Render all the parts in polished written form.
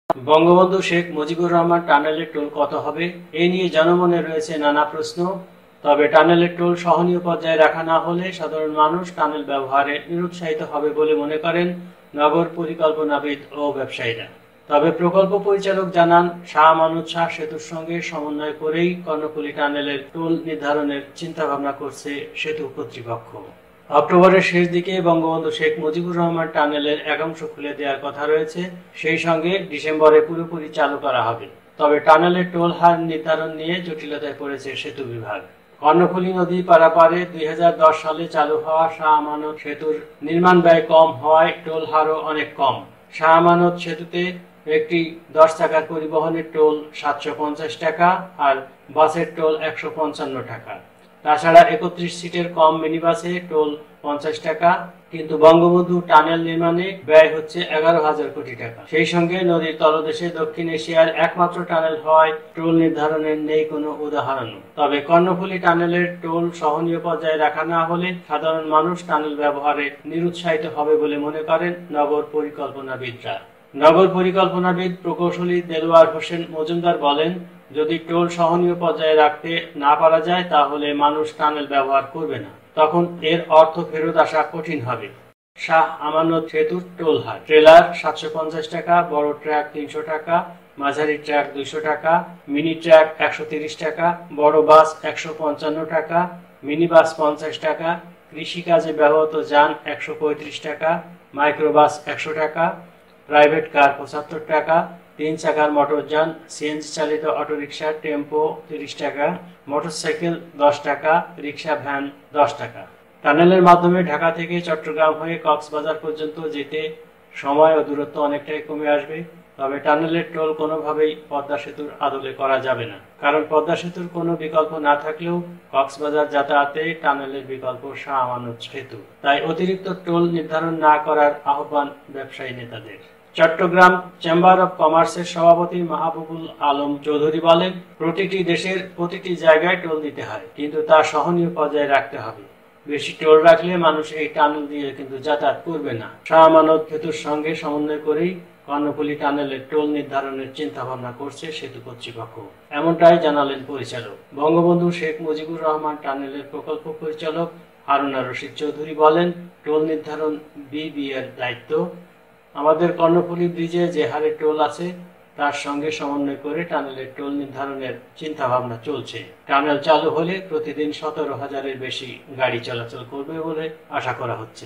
বঙ্গবন্ধু শেখ মুজিবুর রহমান টানেলের টোল কত হবে এ নিয়ে জনমনে রয়েছে নানা প্রশ্ন। তবে টানেলের টোল সহনীয় পর্যায়ে রাখা না হলে সাধারণ মানুষ টানেল ব্যবহারে নিরুৎসাহিত হবে বলে মনে করেন নগর পরিকল্পনাবিদ ও ব্যবসায়ীরা। তবে প্রকল্প পরিচালক জানান, শাহ আমানত শাহ সেতুর সঙ্গে সমন্বয় করেই কর্ণফুলী টানেলের টোল নির্ধারণের চিন্তাভাবনা করছে সেতু কর্তৃপক্ষ। অক্টোবরের শেষ দিকে বঙ্গবন্ধু শেখ মুজিবুর রহমান টানেলের একাংশ খুলে দেওয়ার কথা রয়েছে, সেই সঙ্গে ডিসেম্বরে পুরোপুরি চালু করা হবে। তবে টানেলের টোল হার নির্ধারণ নিয়ে জটিলতায় পড়েছে সেতু বিভাগ। কর্ণফুলী নদী পারাপারে 2010 সালে চালু হওয়া শাহ আমানত সেতুর নির্মাণ ব্যয় কম হওয়ায় টোল হারও অনেক কম। শাহ আমানত সেতুতে একটি 10 চাকার পরিবহনের টোল 750 টাকা আর বাসের টোল 155 টাকা। তাছাড়া 31 সিটের কম মিনিবাসে টোল 50 টাকা। কিন্তু বঙ্গবন্ধু টানেল নির্মাণে ব্যয় হচ্ছে 11,000 কোটি টাকা। সেই সঙ্গে নদীর তলদেশে দক্ষিণ এশিয়ার একমাত্র টানেল হওয়ায় টোল নির্ধারণের নেই কোনো উদাহরণ। তবে কর্ণফুলী টানেলের টোল সহনীয় পর্যায়ে রাখা না হলে সাধারণ মানুষ টানেল ব্যবহারে নিরুৎসাহিত হবে বলে মনে করেন নগর পরিকল্পনাবিদরা। নগর পরিকল্পনাবিদ প্রকৌশলী দেলোয়ার হোসেন মজুমদার বলেন, যদি টোল সহনীয় পর্যায়ে রাখতে না পারা যায় তাহলে মানুষ টানেল ব্যবহার করবে না, তখন এর অর্থ ফেরত আসা কঠিন হবে। শাহ আমানত সেতুর টোল হার: ট্রেলার 750 টাকা, বড় ট্রাক 300 টাকা, মাঝারি ট্রাক 200 টাকা, মিনি ট্রাক 130 টাকা, বড় বাস 155 টাকা, মিনি বাস 50 টাকা, কৃষিকাজে ব্যবহৃত যান 135 টাকা, মাইক্রোবাস 100 টাকা, প্রাইভেট কার 75 টাকা, 3 চাকার মোটরযান, সিএনজি চালিত অটোরিকশা, টেম্পো 30 টাকা, মোটরসাইকেল 10 টাকা, রিক্সা ভ্যান 10 টাকা। টানেলের মাধ্যমে ঢাকা থেকে চট্টগ্রাম হয়ে কক্সবাজার পর্যন্ত যেতে সময় ও দূরত্ব অনেকটাই কমে আসবে। তবে টানেলের টোল কোনোভাবেই পদ্মা সেতুর আদলে করা যাবে না, কারণ পদ্মা সেতুর কোনো বিকল্প না থাকলেও কক্সবাজার যাতায়াতে টানেলের বিকল্প শাহ আমানত সেতু। তাই অতিরিক্ত টোল নির্ধারণ না করার আহ্বান ব্যবসায়ী নেতাদের। চট্টগ্রাম চেম্বার অব কমার্সের সভাপতি মাহবুবুল আলম চৌধুরী বলেন, প্রতিটি দেশের প্রতিটি জায়গায় টোল দিতে হয়, কিন্তু তা সহনীয় পর্যায়ে রাখতে হবে। বেশি টোল রাখলে মানুষ এই টানেল দিয়ে কিন্তু যাতায়াত করবে না। শাহ আমানত সেতুর সঙ্গে সমন্বয় করেই কর্ণফুলী টানেলের টোল নির্ধারণের চিন্তা ভাবনা করছে সেতু কর্তৃপক্ষ, এমনটাই জানালেন পরিচালক। বঙ্গবন্ধু শেখ মুজিবুর রহমান টানেলের প্রকল্প পরিচালক হারুনা রশিদ চৌধুরী বলেন, টোল নির্ধারণ বিবিএর দায়িত্ব। আমাদের কর্ণফুলী ব্রিজে যে হারে টোল আছে তার সঙ্গে সমন্বয় করে টানেলের টোল নির্ধারণের চিন্তা ভাবনা চলছে। টানেল চালু হলে প্রতিদিন 17,000-এর বেশি গাড়ি চলাচল করবে বলে আশা করা হচ্ছে।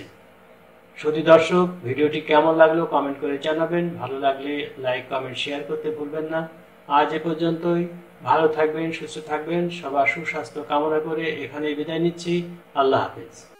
শুধু দর্শক, ভিডিওটি কেমন লাগলো কমেন্ট করে জানাবেন। ভালো লাগলে লাইক, কমেন্ট, শেয়ার করতে ভুলবেন না। আজ এ পর্যন্তই। ভালো থাকবেন, সুস্থ থাকবেন। সবার সুস্বাস্থ্য কামনা করে এখানেই বিদায় নিচ্ছি। আল্লাহ হাফেজ।